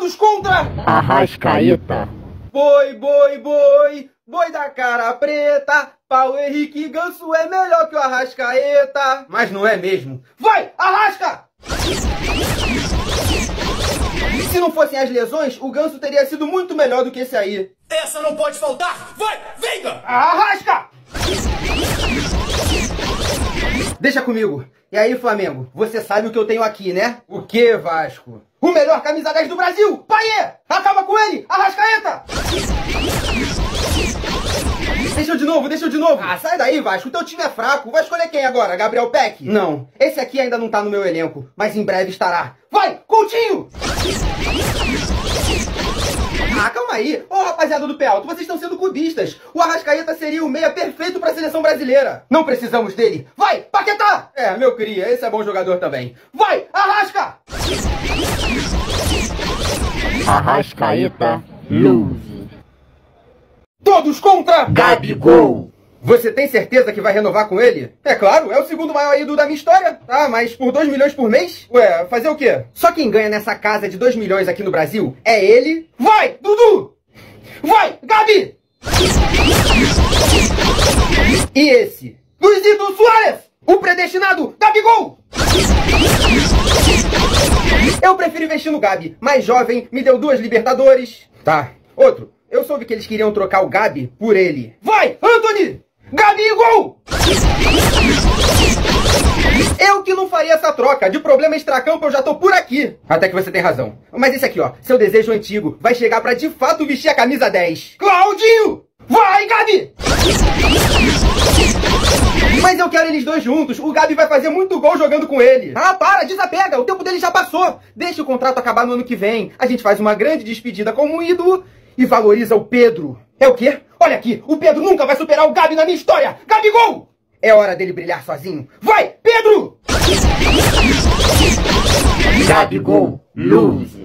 Todos contra Arrascaeta. Boi, boi, boi, boi da cara preta. Paulo Henrique Ganso é melhor que o Arrascaeta. Mas não é mesmo. Vai, Arrasca! Se não fossem as lesões, o Ganso teria sido muito melhor do que esse aí. Essa não pode faltar! Vai, venga! Arrasca! Deixa comigo. E aí, Flamengo, você sabe o que eu tenho aqui, né? O que, Vasco? O melhor camisa 10 do Brasil! Paiê! Acaba com ele! Arrascaeta! Deixa eu de novo! Ah, sai daí, Vasco, o teu time é fraco. Vai escolher quem agora? Gabriel Peck? Não, esse aqui ainda não tá no meu elenco, mas em breve estará. Vai, Coutinho! Ah, calma aí. Ô, rapaziada do Pé Alto, vocês estão sendo clubistas. O Arrascaeta seria o meia perfeito pra seleção brasileira. Não precisamos dele. Vai, Paquetá! É, meu cria, esse é bom jogador também. Vai, Arrasca! Arrascaeta. Lose. Todos contra Gabigol. Você tem certeza que vai renovar com ele? É claro, é o segundo maior ídolo da minha história. Ah, mas por 2 milhões por mês? Ué, fazer o quê? Só quem ganha nessa casa de 2 milhões aqui no Brasil é ele. Vai, Dudu! Vai, Gabi! E esse? Luizito Soares! O predestinado Gabigol! Eu prefiro investir no Gabi. Mais jovem, me deu 2 Libertadores. Tá. Outro. Eu soube que eles queriam trocar o Gabi por ele. Vai, Anthony! Gabigol! Eu que não faria essa troca. De problema extracampo eu já tô por aqui. Até que você tem razão. Mas esse aqui, ó. Seu desejo antigo vai chegar pra de fato vestir a camisa 10. Claudinho! Vai, Gabi! Mas eu quero eles dois juntos. O Gabi vai fazer muito gol jogando com ele. Ah, para, desapega. O tempo dele já passou. Deixa o contrato acabar no ano que vem. A gente faz uma grande despedida como um ídolo e valoriza o Pedro. É o quê? Olha aqui, o Pedro nunca vai superar o Gabi na minha história. Gabigol! É hora dele brilhar sozinho. Vai, Pedro! Gabigol. Lose.